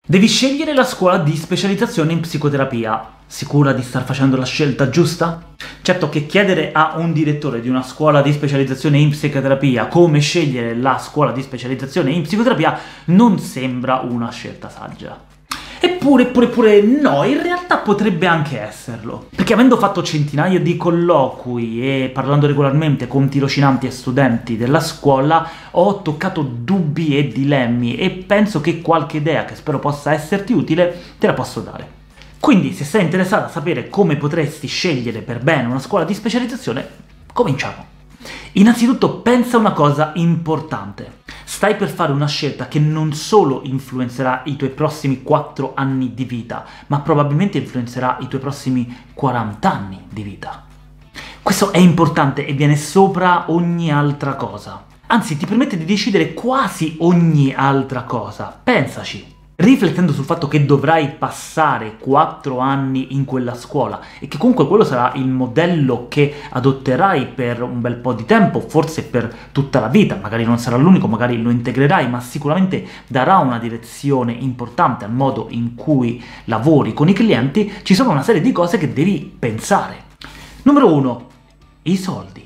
Devi scegliere la scuola di specializzazione in psicoterapia. Sicura di star facendo la scelta giusta? Certo che chiedere a un direttore di una scuola di specializzazione in psicoterapia come scegliere la scuola di specializzazione in psicoterapia non sembra una scelta saggia. Eppure no, in realtà potrebbe anche esserlo. Perché avendo fatto centinaia di colloqui e parlando regolarmente con tirocinanti e studenti della scuola, ho toccato dubbi e dilemmi e penso che qualche idea, che spero possa esserti utile, te la posso dare. Quindi, se sei interessata a sapere come potresti scegliere per bene una scuola di specializzazione, cominciamo! Innanzitutto pensa a una cosa importante. Stai per fare una scelta che non solo influenzerà i tuoi prossimi 4 anni di vita, ma probabilmente influenzerà i tuoi prossimi 40 anni di vita. Questo è importante e viene sopra ogni altra cosa. Anzi, ti permette di decidere quasi ogni altra cosa. Pensaci. Riflettendo sul fatto che dovrai passare 4 anni in quella scuola e che comunque quello sarà il modello che adotterai per un bel po' di tempo, forse per tutta la vita, magari non sarà l'unico, magari lo integrerai, ma sicuramente darà una direzione importante al modo in cui lavori con i clienti, ci sono una serie di cose che devi pensare. Numero 1. I soldi.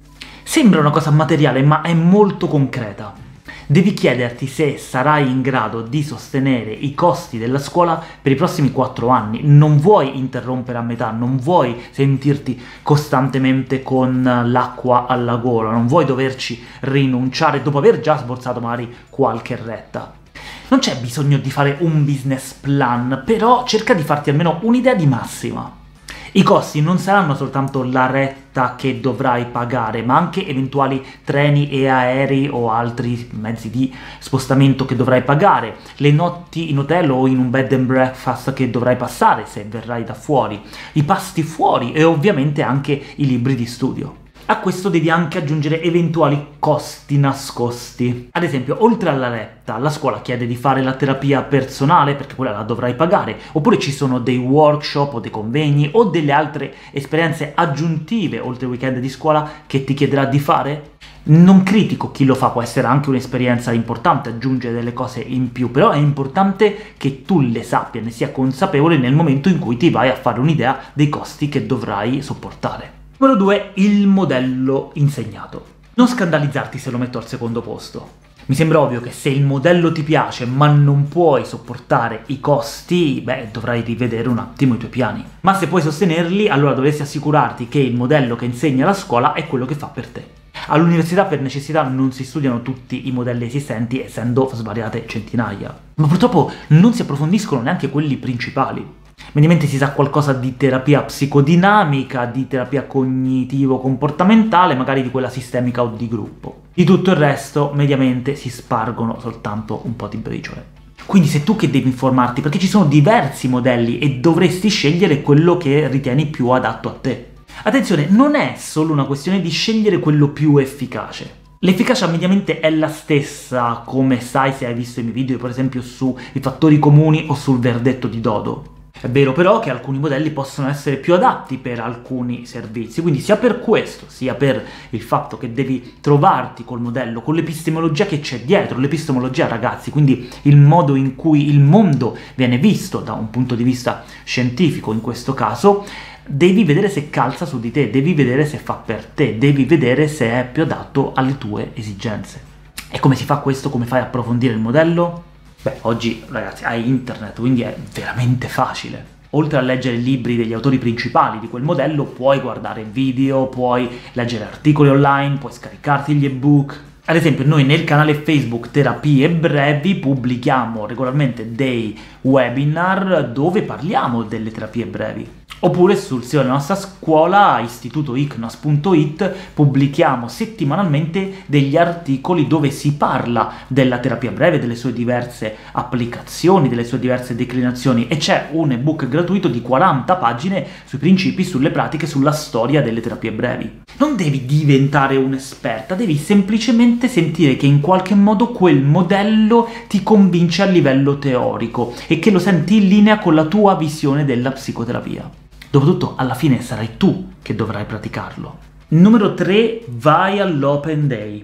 Sembra una cosa materiale, ma è molto concreta. Devi chiederti se sarai in grado di sostenere i costi della scuola per i prossimi 4 anni. Non vuoi interrompere a metà, non vuoi sentirti costantemente con l'acqua alla gola, non vuoi doverci rinunciare dopo aver già sborsato magari qualche retta. Non c'è bisogno di fare un business plan, però cerca di farti almeno un'idea di massima. I costi non saranno soltanto la retta che dovrai pagare, ma anche eventuali treni e aerei o altri mezzi di spostamento che dovrai pagare, le notti in hotel o in un bed and breakfast che dovrai passare se verrai da fuori, i pasti fuori e ovviamente anche i libri di studio. A questo devi anche aggiungere eventuali costi nascosti. Ad esempio, oltre alla retta, la scuola chiede di fare la terapia personale, perché quella la dovrai pagare, oppure ci sono dei workshop o dei convegni o delle altre esperienze aggiuntive oltre il weekend di scuola che ti chiederà di fare? Non critico chi lo fa, può essere anche un'esperienza importante aggiungere delle cose in più, però è importante che tu le sappia, ne sia consapevole nel momento in cui ti vai a fare un'idea dei costi che dovrai sopportare. Numero 2. Il modello insegnato. Non scandalizzarti se lo metto al secondo posto. Mi sembra ovvio che se il modello ti piace ma non puoi sopportare i costi, dovrai rivedere un attimo i tuoi piani. Ma se puoi sostenerli, allora dovresti assicurarti che il modello che insegna la scuola è quello che fa per te. All'università per necessità non si studiano tutti i modelli esistenti, essendo svariate centinaia. Ma purtroppo non si approfondiscono neanche quelli principali. Mediamente si sa qualcosa di terapia psicodinamica, di terapia cognitivo-comportamentale, magari di quella sistemica o di gruppo. Di tutto il resto, mediamente, si spargono soltanto un po' di briciole. Quindi sei tu che devi informarti, perché ci sono diversi modelli e dovresti scegliere quello che ritieni più adatto a te. Attenzione, non è solo una questione di scegliere quello più efficace. L'efficacia mediamente è la stessa, come sai se hai visto i miei video, per esempio, sui fattori comuni o sul verdetto di Dodo. È vero però che alcuni modelli possono essere più adatti per alcuni servizi, quindi sia per questo, sia per il fatto che devi trovarti col modello, con l'epistemologia che c'è dietro, l'epistemologia, ragazzi, quindi il modo in cui il mondo viene visto da un punto di vista scientifico in questo caso, devi vedere se calza su di te, devi vedere se fa per te, devi vedere se è più adatto alle tue esigenze. E come si fa questo? Come fai a approfondire il modello? Oggi, ragazzi, hai internet, quindi è veramente facile. Oltre a leggere i libri degli autori principali di quel modello, puoi guardare video, puoi leggere articoli online, puoi scaricarti gli ebook. Ad esempio, noi nel canale Facebook Terapie Brevi pubblichiamo regolarmente dei webinar dove parliamo delle terapie brevi. Oppure sul sito della nostra scuola, istitutoicnas.it, pubblichiamo settimanalmente degli articoli dove si parla della terapia breve, delle sue diverse applicazioni, delle sue diverse declinazioni, e c'è un ebook gratuito di 40 pagine sui principi, sulle pratiche, sulla storia delle terapie brevi. Non devi diventare un'esperta, devi semplicemente sentire che in qualche modo quel modello ti convince a livello teorico e che lo senti in linea con la tua visione della psicoterapia. Dopotutto, alla fine sarai tu che dovrai praticarlo. Numero 3. Vai all'Open Day.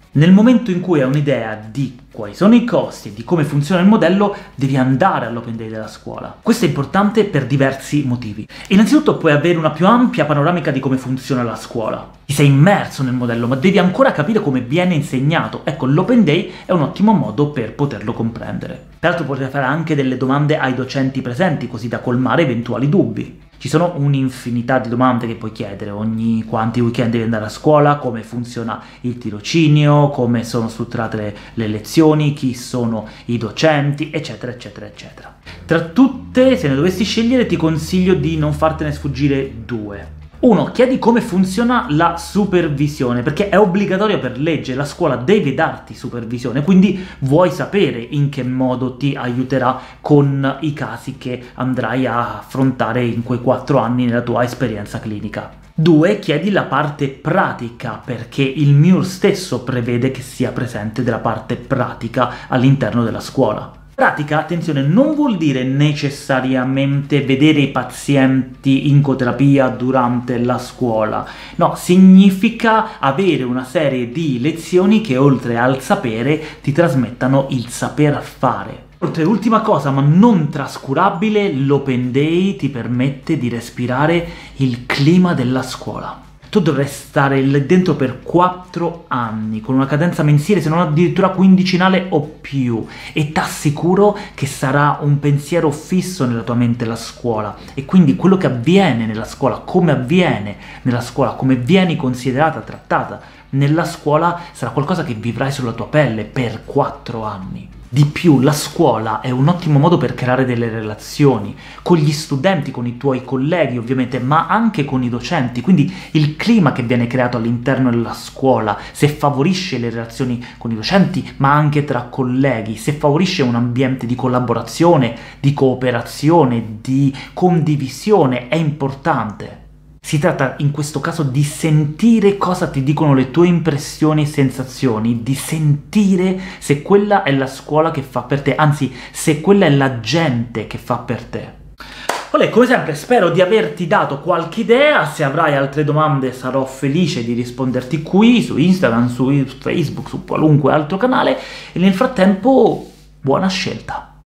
Nel momento in cui hai un'idea di quali sono i costi e di come funziona il modello, devi andare all'Open Day della scuola. Questo è importante per diversi motivi. Innanzitutto puoi avere una più ampia panoramica di come funziona la scuola. Ti sei immerso nel modello, ma devi ancora capire come viene insegnato. Ecco, l'Open Day è un ottimo modo per poterlo comprendere. Peraltro potrai fare anche delle domande ai docenti presenti, così da colmare eventuali dubbi. Ci sono un'infinità di domande che puoi chiedere, ogni quanti weekend devi andare a scuola, come funziona il tirocinio, come sono strutturate le lezioni, chi sono i docenti, eccetera, eccetera, eccetera. Tra tutte, se ne dovessi scegliere, ti consiglio di non fartene sfuggire due. 1. Chiedi come funziona la supervisione, perché è obbligatorio per legge, la scuola deve darti supervisione, quindi vuoi sapere in che modo ti aiuterà con i casi che andrai a affrontare in quei 4 anni nella tua esperienza clinica. 2. Chiedi la parte pratica, perché il MIUR stesso prevede che sia presente della parte pratica all'interno della scuola. Pratica, attenzione, non vuol dire necessariamente vedere i pazienti in coterapia durante la scuola. No, significa avere una serie di lezioni che oltre al sapere ti trasmettano il saper fare. Oltre, ultima cosa, ma non trascurabile, l'Open Day ti permette di respirare il clima della scuola. Tu dovrai stare lì dentro per 4 anni, con una cadenza mensile, se non addirittura quindicinale o più, e t'assicuro che sarà un pensiero fisso nella tua mente la scuola, e quindi quello che avviene nella scuola, come avviene nella scuola, come vieni considerata, trattata nella scuola, sarà qualcosa che vivrai sulla tua pelle per 4 anni. Di più, la scuola è un ottimo modo per creare delle relazioni con gli studenti, con i tuoi colleghi ovviamente, ma anche con i docenti, quindi il clima che viene creato all'interno della scuola, se favorisce le relazioni con i docenti, ma anche tra colleghi, se favorisce un ambiente di collaborazione, di cooperazione, di condivisione, è importante. Si tratta in questo caso di sentire cosa ti dicono le tue impressioni e sensazioni, di sentire se quella è la scuola che fa per te, anzi, se quella è la gente che fa per te. Olè, come sempre spero di averti dato qualche idea, se avrai altre domande sarò felice di risponderti qui, su Instagram, su Facebook, su qualunque altro canale, e nel frattempo buona scelta!